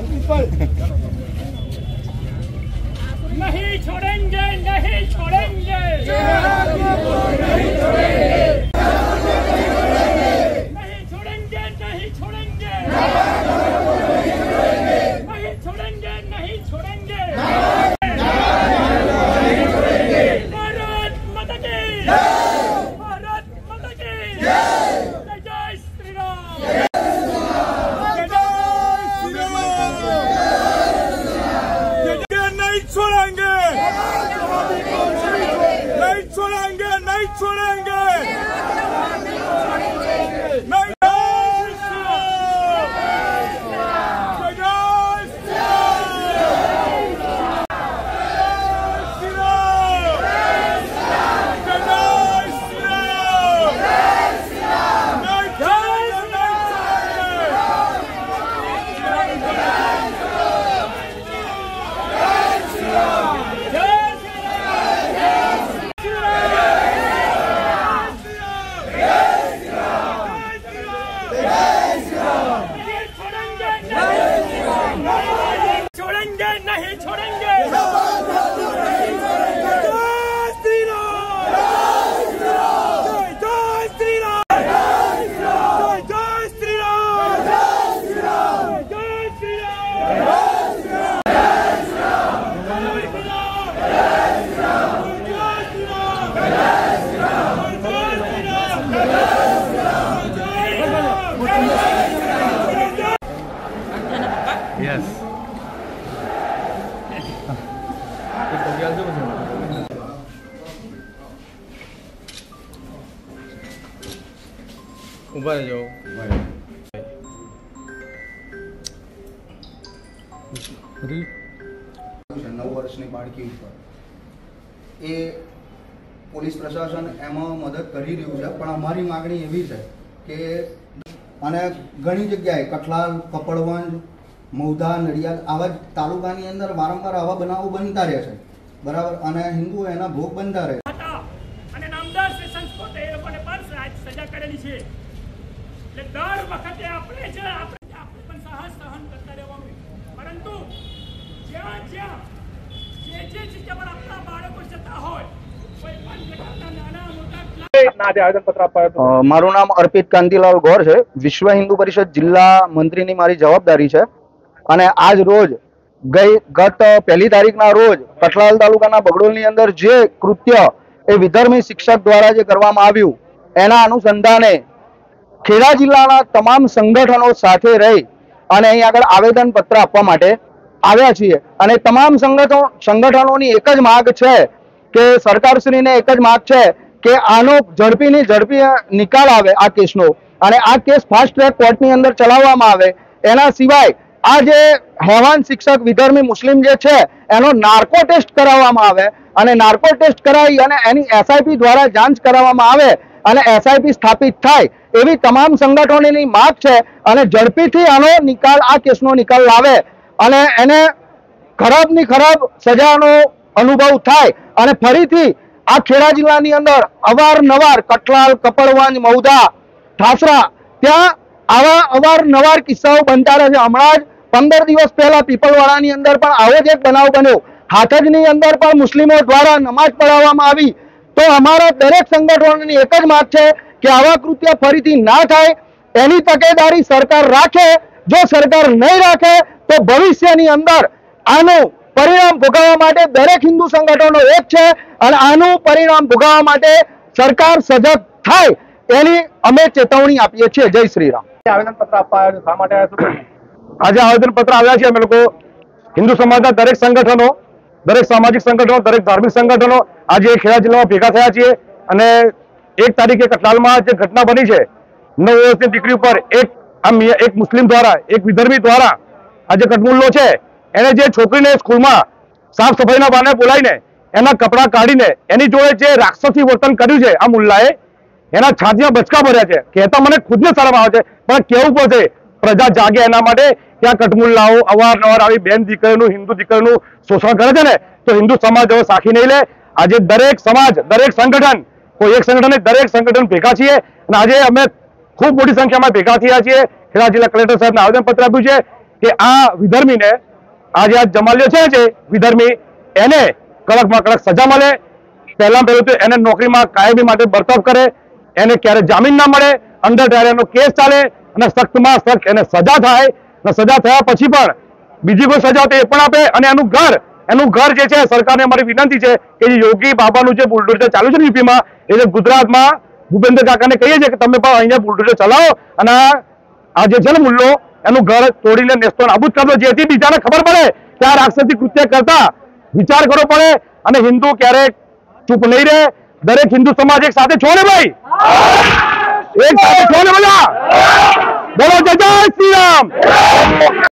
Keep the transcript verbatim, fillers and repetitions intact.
नहीं छोड़ेंगे, नहीं छोड़ेंगे, नहीं छोड़ेंगे, नहीं छोड़ेंगे, नहीं छोड़ेंगे, नहीं छोड़ेंगे। भारत माता की, भारत माता की, जय श्री राम। नहीं छोड़ेंगे, नहीं छोड़ेंगे, नहीं छोड़ेंगे, नहीं। छोड़ेंगे, नहीं छोड़ेंगे। Yes. ऊपर जाओ। नौ वर्षनी बाळकी ઉપર એ પોલીસ પ્રશાસન એમાં મદદ કરી રહ્યું છે, પણ અમારી માગણી એવી છે કે અને ઘણી જગ્યાએ કઠલાલ, કપડવંજ, મૌધા, નડિયાદ આવા તાલુકાની અંદર વારંવાર આવા બનાવો બનતા રહે છે, બરાબર, અને હિન્દુઓ એના ભોગ બનતા રહે અને નામદાર સેશન્સ પોતે એ લોકોને પણ સજા કરેલી છે, એટલે દર વખતે આપણે જે આપણે આપણે પણ સાહસ સહન કરતા રહેવાનું, પરંતુ જ્યાં જ્યાં જે જે જગ્યા પર આપણા બાળકો જતા હોય કોઈ પણ પ્રકારના નાના મોટા મારું નામ અર્પિત કાંતિલાલ ગોર છે। વિશ્વ હિન્દુ પરિષદ જિલ્લા મંત્રીની મારી જવાબદારી છે અને આજ રોજ ગઈ ગત પહેલી તારીખના રોજ કઠલાલ તાલુકાના બગડોલની અંદર જે કૃત્ય એ વિધર્મી શિક્ષક દ્વારા જે કરવામાં આવ્યું એના અનુસંધાને ખેડા જિલ્લાના તમામ સંગઠનો સાથે રહી અને અહીં આગળ આવેદન પત્ર આપવા માટે આવ્યા છીએ અને તમામ સંગઠનો સંગઠનોની એક જ માંગ છે કે સરકારશ્રીને એક જ માંગ છે કે આનો ઝડપીની ઝડપી નિકાલ આવે આ કેસનો અને આ કેસ ફાસ્ટ ટ્રેક કોર્ટની અંદર ચલાવવામાં આવે। એના સિવાય આ જે હેવાન શિક્ષક વિધર્મી મુસ્લિમ જે છે એનો નાર્કો ટેસ્ટ કરાવવામાં આવે અને નાર્કો ટેસ્ટ કરાવી અને એની એસઆઈપી દ્વારા જાંચ કરાવવામાં આવે અને એસઆઈપી સ્થાપિત થાય એવી તમામ સંગઠનોની માંગ છે અને ઝડપીથી આનો નિકાલ આ કેસનો નિકાલ લાવે અને એને ખરાબની ખરાબ સજાનો અનુભવ થાય અને ફરીથી આ ખેડા જિલ્લાની અંદર અવારનવાર કઠલાલ, કપડવંજ, મૌધા, ઠાસરા ત્યાં આવા અવારનવાર કિસ્સાઓ બનતા રહે છે। હમણાં જ પંદર દિવસ પહેલા પીપલવાડાની અંદર પણ આવો જ એક બનાવ બન્યો, હાથજની અંદર પણ મુસ્લિમો દ્વારા નમાઝ પઢાવવામાં આવી। તો અમારા દરેક સંગઠનોની એક જ માંગ છે કે આવા કૃત્ય ફરીથી ના થાય એની તકેદારી સરકાર રાખે। જો સરકાર નહીં રાખે તો ભવિષ્યની અંદર આનું પરિણામ ભોગવવા માટે દરેક હિન્દુ સંગઠનો એક છે અને આનું પરિણામ ભોગવવા માટે સરકાર સજગ થાય એની અમે ચેતવણી આપીએ છીએ। જય શ્રી રામ। આવેદન પત્ર આપવા શા માટે આવ્યા છો? આજે આવેદન પત્ર આવ્યા છે અમે લોકો હિન્દુ સમાજના દરેક સંગઠનો, દરેક સામાજિક સંગઠનો, દરેક ધાર્મિક સંગઠનો આજે ખેડા જિલ્લામાં ભેગા થયા છીએ અને એક તારીખે કઠલાલમાં જે ઘટના બની છે નવ વર્ષની દીકરી ઉપર એક આમ એક મુસ્લિમ દ્વારા એક વિધર્મી દ્વારા આ જે કટમુલ્લો છે એને જે છોકરીને સ્કૂલમાં સાફ સફાઈના બહાને બોલાવીને એના કપડાં કાઢીને એની જોડે જે રાક્ષસી વર્તન કર્યું છે આ મુલ્લાએ એના છાતીમાં બચકા ભર્યા છે। કહેતા મને ખુદને શરમ આવે છે પણ કેવું પડશે પ્રજા જાગે એના માટે કે આ કટમુલ્લાઓ અવારનવાર આવી બેન દીકરીનું હિન્દુ દીકરીનું શોષણ કરે છે ને તો હિન્દુ સમાજ હવે સાખી નહીં લે। આજે દરેક સમાજ, દરેક સંગઠન, કોઈ એક સંગઠન દરેક સંગઠન ભેગા છીએ અને આજે અમે ખૂબ મોટી સંખ્યામાં ભેગા થયા છીએ। ખેડા જિલ્લા કલેક્ટર સાહેબને આવેદનપત્ર આપ્યું છે। કે આ વિધર્મીને આ જે આ જમાલ્યો છે જે વિધર્મી એને કડકમાં કડક સજા મળે. પહેલા પહેલું તો એને નોકરીમાં કાયમી માટે બરતરફ કરે, એને ક્યારે જામીન ના મળે, અંડર ટ્રાયલનો કેસ ચાલે અને સખ્તમાં સખ્ત એને સજા થાય અને સજા થયા પછી પણ બીજી કોઈ સજા હોય તો એ પણ આપે. અને એનું ઘર એનું ઘર જે છે સરકારને અમારી વિનંતી છે કે જે યોગી બાબાનું જે બુલડોઝર ચાલુ છે ને યુપીમાં, એ જે ગુજરાતમાં ભૂપેન્દ્ર કાકાને કહીએ છીએ કે તમે પણ અહીંયા બુલડોઝર ચલાવો અને આ જે છે ને મુલ્લો એનું ઘર તોડીને નેસ્તો નાબૂદ કરજો, જેથી બીજાને ખબર પડે કે આ રાક્ષસી કૃત્ય કરતા વિચાર કરવો પડે અને હિન્દુ ક્યારેક ચૂપ નહીં રહે. દરેક હિન્દુ સમાજ એક સાથે છો ને ભાઈ, એક સાથે છો ને બધા, બોલો જય જય શ્રી રામ.